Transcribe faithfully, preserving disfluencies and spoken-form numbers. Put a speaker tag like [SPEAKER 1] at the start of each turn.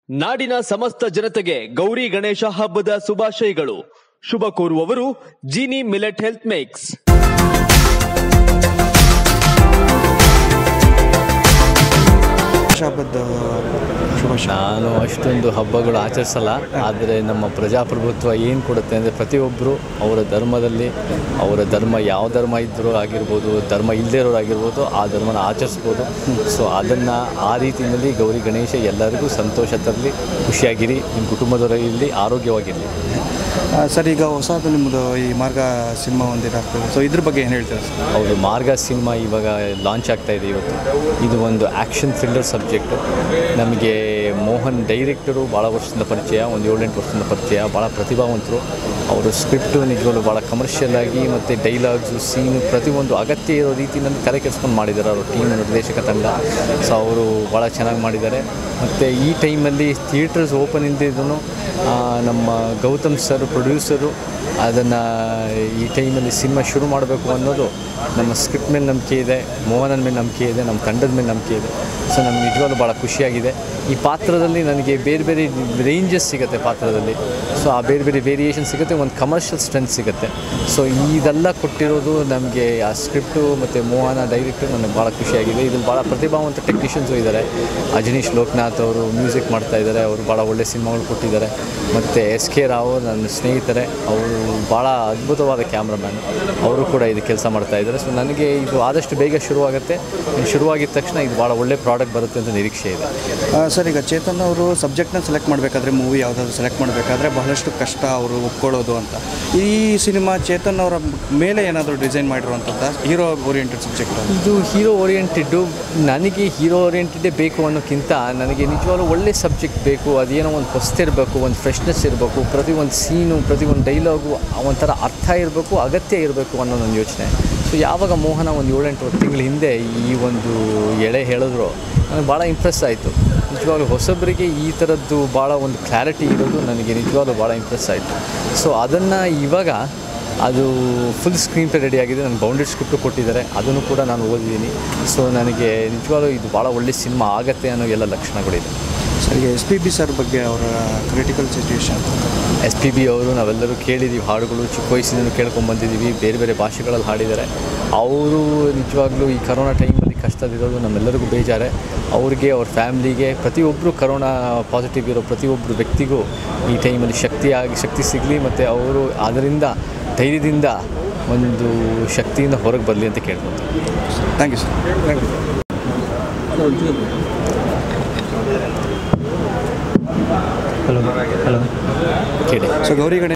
[SPEAKER 1] ನಾಡಿನ ಸಮಸ್ತ ಜನತೆಗೆ ಗೌರಿ ಗಣೇಶ ಹಬ್ಬದ ಶುಭಾಶಯಗಳು. ಶುಭ ಕೋರುವವರು ಜೀನಿ ಮಿಲೆಟ್ ಹೆಲ್ತ್ ಮೇಕ್ಸ್.
[SPEAKER 2] ನಾನು ಅಷ್ಟೊಂದು ಹಬ್ಬಗಳು ಆಚರಿಸಲ್ಲ, ಆದರೆ ನಮ್ಮ ಪ್ರಜಾಪ್ರಭುತ್ವ ಏನು ಕೊಡುತ್ತೆ ಅಂದರೆ ಪ್ರತಿಯೊಬ್ಬರು ಅವರ ಧರ್ಮದಲ್ಲಿ ಅವರ ಧರ್ಮ ಯಾವ ಧರ್ಮ ಇದ್ದರೂ ಆಗಿರ್ಬೋದು, ಧರ್ಮ ಇಲ್ಲದೇ ಇರೋರು ಆಗಿರ್ಬೋದು, ಆ ಧರ್ಮನ ಆಚರಿಸ್ಬೋದು. ಸೊ ಅದನ್ನು ಆ ರೀತಿಯಲ್ಲಿ ಗೌರಿ ಗಣೇಶ ಎಲ್ಲರಿಗೂ ಸಂತೋಷ ತರಲಿ, ಖುಷಿಯಾಗಿರಿ, ನಿಮ್ಮ ಕುಟುಂಬದವರಲ್ಲಿ ಆರೋಗ್ಯವಾಗಿರಲಿ.
[SPEAKER 3] ಸರ್, ಈಗ ಹೊಸದು ನಿಮ್ಮದು ಈ ಮಾರ್ಗ ಸಿನಿಮಾ ಒಂದಿರಾಗ್ತದೆ, ಸೊ ಇದ್ರ ಬಗ್ಗೆ ಏನು ಹೇಳ್ತೀರಾ ಸರ್?
[SPEAKER 2] ಹೌದು, ಮಾರ್ಗ ಸಿನಿಮಾ ಇವಾಗ ಲಾಂಚ್ ಆಗ್ತಾಯಿದೆ ಇವತ್ತು. ಇದು ಒಂದು ಆ್ಯಕ್ಷನ್ ಥ್ರಿಲ್ಲರ್ ಸಬ್ಜೆಕ್ಟು. ನಮಗೆ ಮೋಹನ್ ಡೈರೆಕ್ಟರು ಭಾಳ ವರ್ಷದಿಂದ ಪರಿಚಯ, ಒಂದು ಏಳೆಂಟು ವರ್ಷದಿಂದ ಪರಿಚಯ, ಭಾಳ ಪ್ರತಿಭಾವಂತರು. ಅವರು ಸ್ಕ್ರಿಪ್ಟು ನಿಜವಾಗ್ಲೂ ಭಾಳ ಕಮರ್ಷಿಯಲ್ ಆಗಿ ಮತ್ತು ಡೈಲಾಗ್ಸು, ಸೀನು ಪ್ರತಿಯೊಂದು ಅಗತ್ಯ ಇರೋ ರೀತಿಯಲ್ಲಿ ತಲೆ ಕೆಡಿಸ್ಕೊಂಡು ಮಾಡಿದ್ದಾರೆ ಅವರು ಟೀಮ್, ನಿರ್ದೇಶಕ ತಂಡ. ಸೊ ಅವರು ಭಾಳ ಚೆನ್ನಾಗಿ ಮಾಡಿದ್ದಾರೆ. ಮತ್ತು ಈ ಟೈಮಲ್ಲಿ ಥಿಯೇಟರ್ಸ್ ಓಪನ್ ಇಲ್ಲದಿದ್ರೂ ನಮ್ಮ ಗೌತಮ್ ಸರ್ ಪ್ರೊಡ್ಯೂಸರು ಅದನ್ನು ಈ ಟೈಮಲ್ಲಿ ಸಿನಿಮಾ ಶುರು ಮಾಡಬೇಕು ಅನ್ನೋದು ನಮ್ಮ ಸ್ಕ್ರಿಪ್ಟ್ ಮೇಲೆ ನಂಬಿಕೆ ಇದೆ, ಮೋಹನನ ಮೇಲೆ ನಂಬಿಕೆ ಇದೆ, ನಮ್ಮ ತಂಡದ ಮೇಲೆ ನಂಬಿಕೆ ಇದೆ. ಸೊ ನಮ್ಗೆ ನಿಜವಾಗ್ಲೂ ಭಾಳ ಖುಷಿಯಾಗಿದೆ. ಈ ಪಾತ್ರದಲ್ಲಿ ನನಗೆ ಬೇರೆ ಬೇರೆ ರೇಂಜಸ್ ಸಿಗುತ್ತೆ ಪಾತ್ರದಲ್ಲಿ. ಸೊ ಆ ಬೇರೆ ಬೇರೆ ವೇರಿಯೇಷನ್ ಸಿಗುತ್ತೆ, ಒಂದು ಕಮರ್ಷಿಯಲ್ ಸ್ಟ್ರೆಂತ್ ಸಿಗುತ್ತೆ. ಸೊ ಇದೆಲ್ಲ ಕೊಟ್ಟಿರೋದು ನಮಗೆ ಆ ಸ್ಕ್ರಿಪ್ಟು ಮತ್ತು ಮೋಹನ ಡೈರೆಕ್ಟರ್ ನನಗೆ ಭಾಳ ಖುಷಿಯಾಗಿದೆ. ಇದ್ರಲ್ಲಿ ಭಾಳ ಪ್ರತಿಭಾವಂತ ಟೆಕ್ನಿಷಿಯನ್ಸು ಇದ್ದಾರೆ. ಅಜನೀಶ್ ಲೋಕನಾಥ್ ಅವರು ಮ್ಯೂಸಿಕ್ ಮಾಡ್ತಾಯಿದ್ದಾರೆ, ಅವರು ಭಾಳ ಒಳ್ಳೆ ಸಿನಿಮಾಗಳು ಕೊಟ್ಟಿದ್ದಾರೆ. ಮತ್ತು ಎಸ್ ಕೆ ರಾವ್ ನನ್ನ ಸ್ನೇಹಿತರೆ, ಅವರು ಭಾಳ ಅದ್ಭುತವಾದ ಕ್ಯಾಮ್ರಾಮ್ಯಾನ್, ಅವರು ಕೂಡ ಇದು ಕೆಲಸ ಮಾಡ್ತಾಯಿದ್ದಾರೆ. ಸೊ ನನಗೆ ಇದು ಆದಷ್ಟು ಬೇಗ ಶುರುವಾಗುತ್ತೆ. ಶುರುವಾಗಿದ್ದ ತಕ್ಷಣ ಇದು ಭಾಳ ಒಳ್ಳೆ ಪ್ರಾಡಕ್ಟ್ ಬರುತ್ತೆ ಅಂತ ನಿರೀಕ್ಷೆ ಇದೆ.
[SPEAKER 3] ಸರ್, ಈಗ ಚೇತನ್ ಅವರು ಸಬ್ಜೆಕ್ಟ್ನ ಸೆಲೆಕ್ಟ್ ಮಾಡಬೇಕಾದ್ರೆ, ಮೂವಿ ಯಾವುದಾದ್ರು ಸೆಲೆಕ್ಟ್ ಮಾಡಬೇಕಾದ್ರೆ ಬಹಳಷ್ಟು ಕಷ್ಟ ಅವರು ಒಪ್ಕೊಳ್ಳೋದು ಅಂತ. ಈ ಸಿನಿಮಾ ಚೇತನ್ ಅವರ ಮೇಲೆ ಏನಾದರೂ ಡಿಸೈನ್ ಮಾಡಿರುವಂಥದ್ದು ಹೀರೋ ಓರಿಯೆಂಟೆಡ್ ಸಬ್ಜೆಕ್ಟ್?
[SPEAKER 2] ಇದು ಹೀರೋ ಓರಿಯೆಂಟೆಡ್ಡು. ನನಗೆ ಹೀರೋ ಓರಿಯೆಂಟೆಡೇ ಬೇಕು ಅನ್ನೋಕ್ಕಿಂತ ನನಗೆ ನಿಜವಾಗ್ಲೂ ಒಳ್ಳೆ ಸಬ್ಜೆಕ್ಟ್ ಬೇಕು. ಅದೇನೋ ಒಂದು ಹೊಸ್ತಿರಬೇಕು, ಒಂದು ಫ್ರೆಶ್ನೆಸ್ ಇರಬೇಕು, ಪ್ರತಿ ಒಂದು ಸೀನು, ಪ್ರತಿ ಒಂದು ಡೈಲಾಗು ಒಂಥರ ಅರ್ಥ ಇರಬೇಕು, ಅಗತ್ಯ ಇರಬೇಕು ಅನ್ನೋ ನನ್ನ ಯೋಚನೆ. ಸೊ ಯಾವಾಗ ಮೋಹನ ಒಂದು ಏಳೆಂಟು ತಿಂಗಳ ಹಿಂದೆ ಈ ಒಂದು ಎಳೆ ಹೇಳಿದ್ರು, ನನಗೆ ಭಾಳ ಇಂಪ್ರೆಸ್ ಆಯಿತು. ನಿಜವಾಗ್ಲೂ ಹೊಸಬರಿಗೆ ಈ ಥರದ್ದು ಭಾಳ ಒಂದು ಕ್ಲಾರಿಟಿ ಇರೋದು ನನಗೆ ನಿಜವಾಗ್ಲೂ ಭಾಳ ಇಂಪ್ರೆಸ್ ಆಯಿತು. ಸೊ ಅದನ್ನು ಇವಾಗ ಅದು ಫುಲ್ ಸ್ಕ್ರೀನ್ ಪ್ಲೇ ರೆಡಿಯಾಗಿದೆ. ನನಗೆ ಬೌಂಡೆಡ್ ಸ್ಕ್ರಿಪ್ಟು ಕೊಟ್ಟಿದ್ದಾರೆ, ಅದನ್ನು ಕೂಡ ನಾನು ಓದಿದ್ದೀನಿ. ಸೊ ನನಗೆ ನಿಜವಾಗ್ಲೂ ಇದು ಭಾಳ ಒಳ್ಳೆ ಸಿನಿಮಾ ಆಗುತ್ತೆ ಅನ್ನೋ ಎಲ್ಲ ಲಕ್ಷಣಗಳಿದೆ.
[SPEAKER 3] ಸರ್, ಈಗ ಎಸ್ ಪಿ ಬಿ ಸರ್ ಬಗ್ಗೆ ಅವರ critical situation.
[SPEAKER 2] S P B ಅವರು ನಾವೆಲ್ಲರೂ ಕೇಳಿದ್ದೀವಿ, ಹಾಡುಗಳು ಚಿಕ್ಕ ವಯಸ್ಸಿನಿಂದ ಕೇಳ್ಕೊಂಬಂದಿದ್ದೀವಿ, ಬೇರೆ ಬೇರೆ ಭಾಷೆಗಳಲ್ಲಿ ಹಾಡಿದ್ದಾರೆ. ಅವರು ನಿಜವಾಗ್ಲೂ ಈ ಕರೋನಾ ಟೈಮಲ್ಲಿ ಕಷ್ಟದಿರೋದು ನಮ್ಮೆಲ್ಲರಿಗೂ ಬೇಜಾರೆ. ಅವ್ರಿಗೆ, ಅವ್ರ ಫ್ಯಾಮ್ಲಿಗೆ, ಪ್ರತಿಯೊಬ್ಬರು ಕರೋನಾ ಪಾಸಿಟಿವ್ ಇರೋ ಪ್ರತಿಯೊಬ್ಬರು ವ್ಯಕ್ತಿಗೂ ಈ ಟೈಮಲ್ಲಿ ಶಕ್ತಿಯಾಗಿ ಶಕ್ತಿ ಸಿಗಲಿ, ಮತ್ತು ಅವರು ಅದರಿಂದ ಧೈರ್ಯದಿಂದ ಒಂದು ಶಕ್ತಿಯಿಂದ ಹೊರಗೆ ಬರಲಿ ಅಂತ ಕೇಳ್ಕೊತೀನಿ.
[SPEAKER 3] Thank you sir. Thank you.
[SPEAKER 2] Hello hello ಕೇಳಿ.
[SPEAKER 3] ಸೊ ಗೌರಿ ಗಣೇಶ